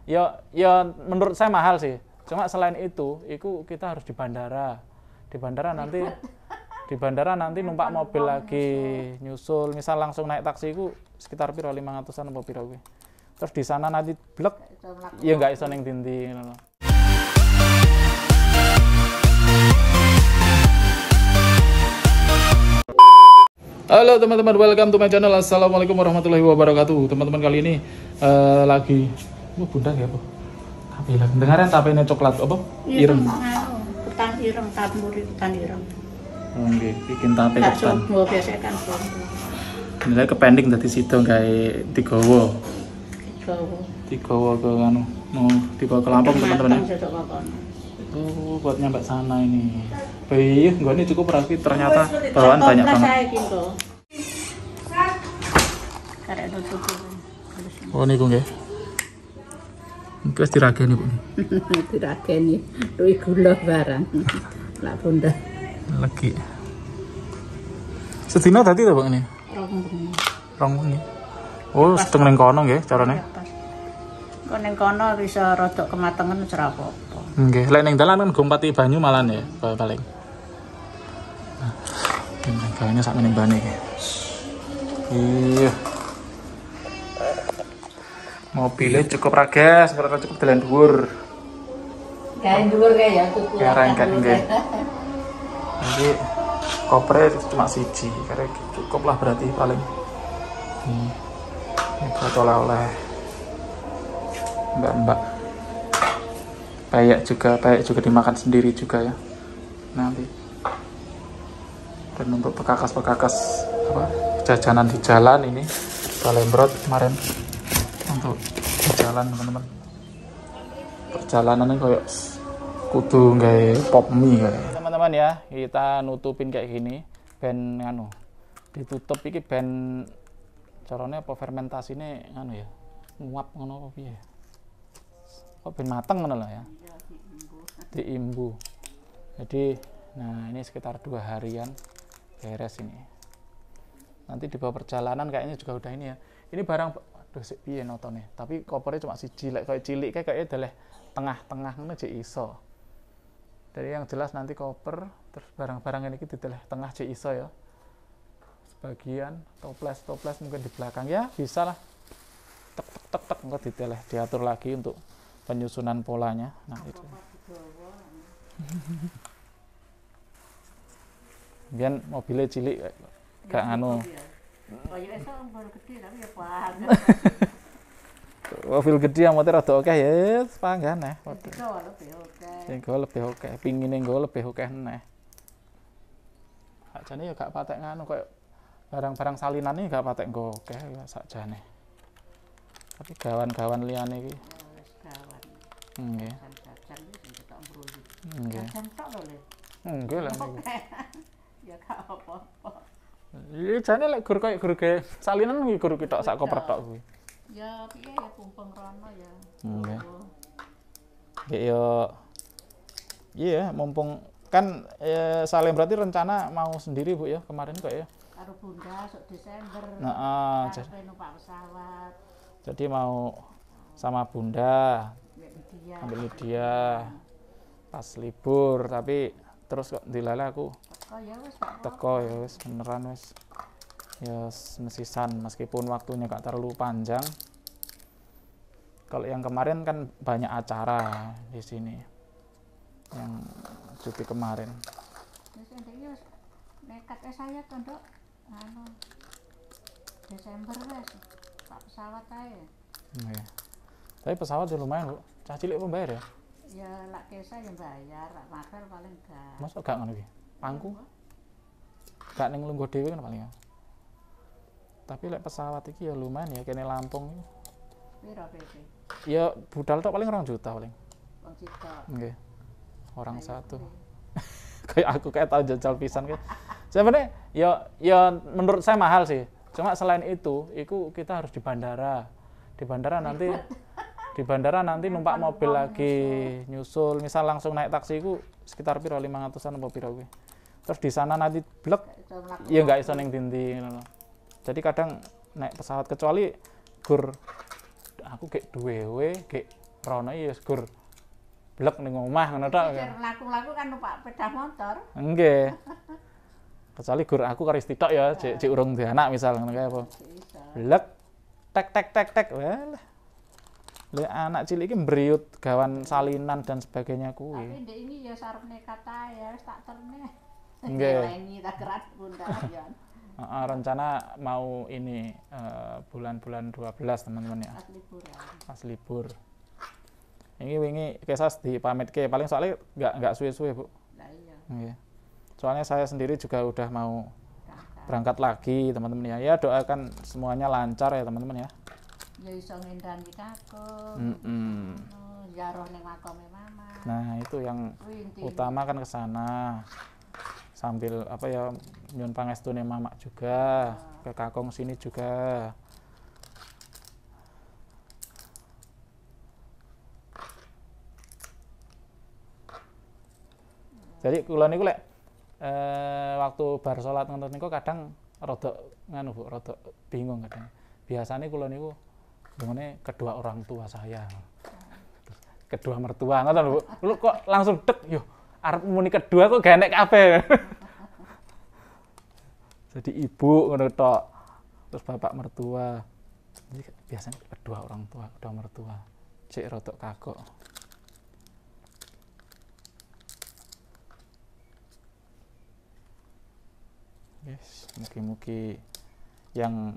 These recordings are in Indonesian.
ya menurut saya mahal sih. Cuma selain itu kita harus di bandara. Di bandara nanti numpak mobil lagi nyusul. Misal langsung naik taksi itu sekitar piro 500-an apa piro kuwi. Terus di sana nanti blek ya nggak iso ning ndi ngono. Halo teman-teman, welcome to my channel. Assalamualaikum warahmatullahi wabarakatuh. Teman-teman, kali ini lagi bunda ya apa? Tapi lah dengaran tapene coklat apa? Ireng. Ketan ireng, tamburi ketan ireng. Nggih, bikin tape ketan. Sobo biasa kan sobo. Nilai kepending dadi sida gawe digawa. Digawa ke anu, mau dibawa ke Lampung teman-teman. Oh, buat nyampe sana ini. Baik, gua ini cukup rapi, ternyata bawaan banyak banget. Oh, ini gue nggih. Iki wis dirageni, Bu. Dirageni. Duwi gula barang. Lah bunda. Lagi. Sedina tadi to, Bang ini? Rong bengi. Oh, setengah ning kono nggih carane. Kok ning kono bisa rada kematengen wis ora apa-apa. Nggih, lek ning dalan kan gompati banyu malan ya, paling. Nah, kayaknya sak meneng bane iki. Iya. Mobilnya cukup ragas, ora cukup dalan dhuwur. Gawe dhuwur kae ya tuku. Ya rangkat nggih. Jadi kopernya cuma siji, karena cukup lah berarti paling. Ini buat oleh-oleh mbak-mbak. Peyek juga dimakan sendiri juga ya nanti. Dan untuk pekakas apa jajanan di jalan ini Salembrot kemarin untuk di jalan teman-teman. Perjalanannya kayak kudu nggak pop mie kayak. Teman-teman ya, kita nutupin kayak gini ben nganu ditutup iki ben caranya apa fermentasine nganu ya nguap ngono apa piye kok ben mateng ngono lah ya diimbu. Jadi nah ini sekitar 2 harian beres ini. Nanti di bawah perjalanan kayaknya juga udah ini ya, ini barang aduh sik piye notone, tapi kopernya cuma siji lek kayak cilik kayaknya daleh tengah-tengah ngono jek iso. Dari yang jelas nanti koper terus barang-barang ini kita deleh tengah jek iso ya. Sebagian toples mungkin di belakang ya bisa lah. Tek enggak diteleh diatur lagi untuk penyusunan polanya. Nah itu. Biar mobilnya cilik kayak anu. Mobil gede yang motor rada oke ya, panggan neh. Sing lebih oke, pingine nggo lebih oke neh. Sakjane ya gak patek nganu koyo barang-barang salinan iki gak patek nggo oke ya sakjane. Tapi gawan-gawan liyane iki. Wis gawan. Nggih. Jajan iki sing ketok mbruli. Nggih. Jajan tok lho, Le. Nggih lah niku. Ya gak apa-apa. Iya jane lek gur koyo gur ge salinan iki gur ketok sak koper tok kuwi. Ya piye ya kumpeng rono ya. Nggih. Nggih yo. Iya, mumpung kan Salem berarti rencana mau sendiri Bu ya kemarin kok ya. Karo Bunda sok Desember. Heeh, jadi numpak pesawat. Jadi mau sama Bunda ambil Lydia pas libur, tapi terus kok dilala aku teko ya wis beneran wis ya mesisan meskipun waktunya gak terlalu panjang. Kalau yang kemarin kan banyak acara di sini yang cuti kemarin. Nekat saya tondok anu Desember wes pak pesawat aja. Nggih. Tapi pesawat ya lumayan, Bu. Cah cilik pembayar ya? Ya lak kesa yang bayar, lak mahal paling gak. Masa gak ngono iki? Pangku. Gak ning lungguh dhewe kan paling ya. Tapi lek pesawat iki ya lumayan ya kene Lampung iki. Piro PP? Ya budal tok paling 2 juta paling. 2 juta. Nggih. Orang satu. Kayak aku kayak tahu jajal pisan kayak. Sebenarnya ya menurut saya mahal sih. Cuma selain itu kita harus di bandara. Di bandara nanti numpak mobil lagi nyusul. Misal langsung naik taksi itu sekitar piro 500-an apa piro kuwi. Terus di sana nanti blek ya nggak iso ning ndi ngono. Jadi kadang naik pesawat kecuali gur aku kayak duwe kayak rono iki wis gur blek ning omah ngono tok. Laku-laku kan numpak sepeda motor. Nggih. Kecuali gur aku karo istri tok ya, cek urung duwe anak misal ngono kae apa. Blek tek tek tek tek. Walah. Le anak cilik iki mbriut gawan salinan dan sebagainya kuwi. Tapi ndek ini ya sarep nekat ae ya wis tak terne. Nggih. Ini tak kerat bunda ya. Rencana mau ini bulan-bulan 12 teman-teman ya. Pas liburan. Pas libur. Ini wingi kesas dipamitke paling soalnya nggak suwe-suwe, Bu. Lah iya. Nggih. Soalnya saya sendiri juga udah mau berangkat lagi, teman-teman ya. Ya doakan semuanya lancar ya, teman-teman ya. Ya iso ngendani kakung. Ziarah ning makame mama. Nah, itu yang utama kan ke sana. Sambil apa ya nyun pangestune mamak juga, ke kakung sini juga. Jadi kula niku lek waktu bar salat ngoten niku kadang rada nganu Bu, rada bingung kadang. Biasanya kula niku ngene kedua orang tua saya. Kedua mertua ngoten Bu. Lu kok langsung dek yo arep muni kedua kok gak enek kabeh. Jadi ibu ngono tok. Terus bapak mertua. Jadi biasanya kedua orang tua, kedua mertua. Cek rada kagok. Yes, mugi-mugi yang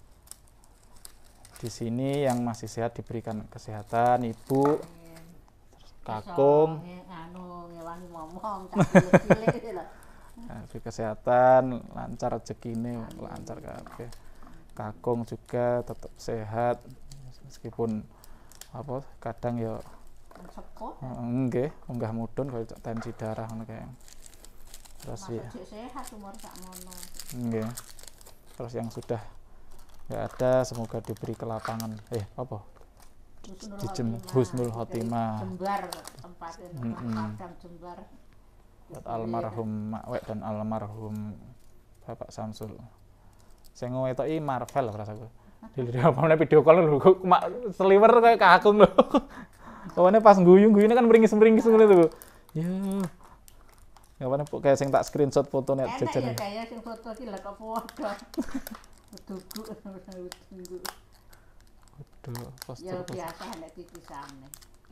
di sini yang masih sehat diberikan kesehatan, ibu, terus kakung, nganu ngewangi ngomong cilik lho. Kasih kesehatan, lancar rezekine, lancar kabeh. Kakung juga tetap sehat meskipun apa kadang ya Sepuh. nggih, unggah mudhun kaya tensi darah ngono kae. Terus ya sehat umur sakmono. nggih. Terus yang sudah nggak ada semoga diberi kelapangan. Apa? Husnul Khotimah. Jembar tempatnya, Padang Jembar. Buat almarhum Mak Wek dan almarhum Bapak Samsul. Sing ngetoki Marvel rasaku. Dilihat apa video call lho kok mak seliwer kayak kakung lho. Kawane pas guyu-guyune kan meringis-meringis ngono tuh. Ya. Ngawane kayak sing tak screenshot fotone jajan. Enak ya kayak sing foto iki lho kok padha. Dugu tunggu. Waduh, Ya biasa nek titisane.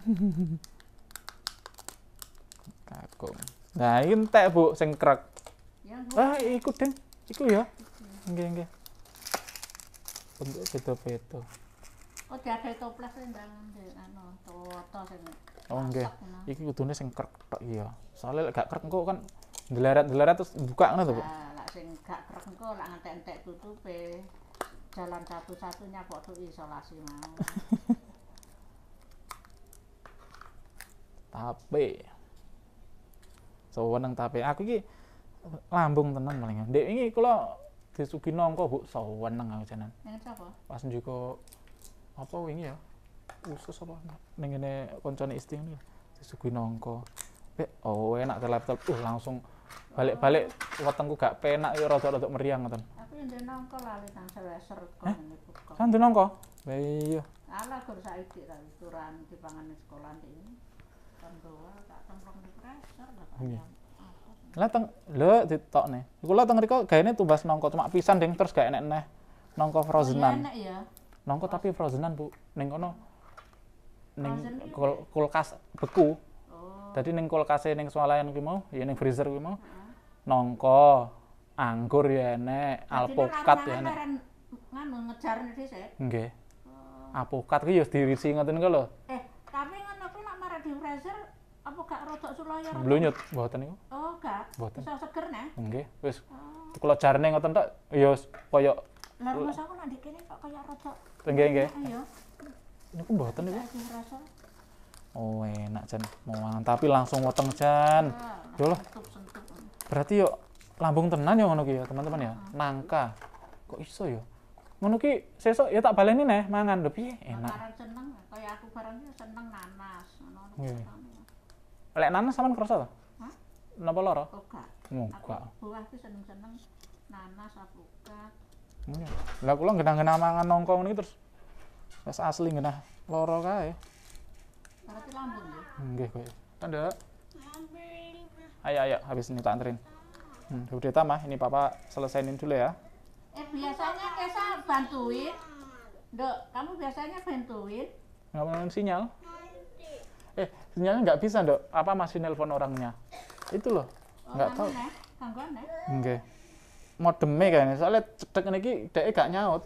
Kakung. Nah, iki entek Bu sing krek. Ya. Iku Den. Iku ya. Nggih. Bentuk beda-beda. Oh, diadai toples ndang anu toto sing. Oh nggih. Iki kudune sing krek tok iya. Soale lek gak krek engko kan ndelaret-ndelaret terus buka ngono to, Bu. Nah, lek sing gak krek engko lek ngentek-entek tutupe. Jalan satu-satunya kok tuh isolasi mau. Tape. Saweneng tape. Aku iki lambung tenan paling. Ndek iki kula disugi nangka, Bu, saweneng aku janan. Ning sapa? Pas juga apa wingi ya? Usus apa ning ngene koncone istri ngene disugi nangka. Enak ke laptop. Langsung balik-balik wetengku gak penak ya rada-rada meriang ngoten. Aku yang nangka lali nang seweser kok ngene buka. Kan nangka? Lah iya. Ala gur saiki ta turan dipangan sekolah iki. Kan doa tak templong di freezer lah. Lah lho ditokne. Iku lho teng mriko gaene tumbas nangka cuma pisan ding terus gak enek neh nangka frozenan. Enak ya. Nangka tapi frozenan, Bu. Ning kono ning kulkas beku. Dadi ning kulkase ning swalayan kuwi mau, ya ning freezer kuwi mau. Nangka, anggur ya enek, alpukat ya enek. Nganu ngejarne dhisik. Nggih. Alpukat ki ya dirisi ngoten niku lho. Tapi ngono kuwi nek marek di freezer apa gak rodok sulaya? Blunyut mboten niku. Oh, gak. Mboten. Iso seger neh. Nggih, wis. Kula jarene ngoten tok ya kaya Lah masa aku nek kene kok kaya rodok. nggih. Ayo. Niku mboten niku. Rasa. Oh, enak Jan. Mau tapi langsung weteng Jan. Yo lah. Berarti yo lambung tenan ya ngono ki ya, teman-teman ya. Nangka. Kok iso ya? Ngono ki sesuk ya tak baleni neh mangan lho piye enak. Barang seneng kaya aku barang iki seneng nanas ngono. Nggih. Lek nanas sampean krasa to? Hah? Napa lara? Enggak. Enggak. Buah iki seneng-seneng nanas, alpukat. Nggih. Lah kula genah-genah mangan nongko ngene terus wis asli genah lara kae. Berarti lambung ya. Nggih kowe. Tanda. Ayo habis ini tak anterin. Udah tamah, ini papa selesaiin dulu ya. Biasanya Kesa bantuin. Dok, kamu biasanya bantuin? Nggak mau sinyal? Sinyalnya nggak bisa, Dok. Apa masih nelpon orangnya? Itu loh. Nggak tahu. Gangguan ya? Nggih. Modemnya kayaknya, soalnya cetek niki dhek gak nyaut.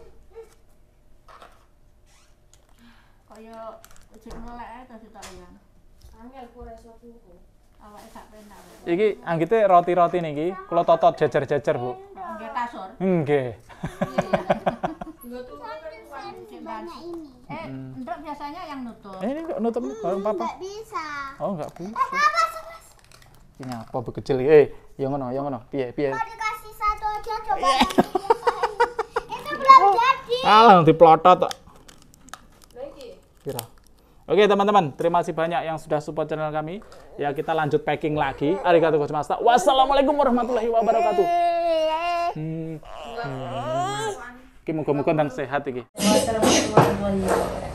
Kaya ujug melek ae to ditok ilang. Angel ku reso tuku. Awake gak penak. Iki anggite roti-roti niki kula totot jejer-jejer, Bu. Nggih kasur. Nggih. Enggak tuh Nduk biasanya yang nutup. Ini kok nutup bareng papa. Nggak bisa. Oh, nggak bisa. Apa sebelas? Ini apa bekecil? Yang ngono. Piye? Mau dikasih satu aja coba. Itu belum jadi. Alah, diplotot. lagi. Kira. Oke teman-teman, terima kasih banyak yang sudah support channel kami. Ya kita lanjut packing lagi. Arigatou gozaimashita. Wassalamualaikum warahmatullahi wabarakatuh. Iki muga-muga dan sehat iki. Wassalamualaikum warahmatullahi wabarakatuh.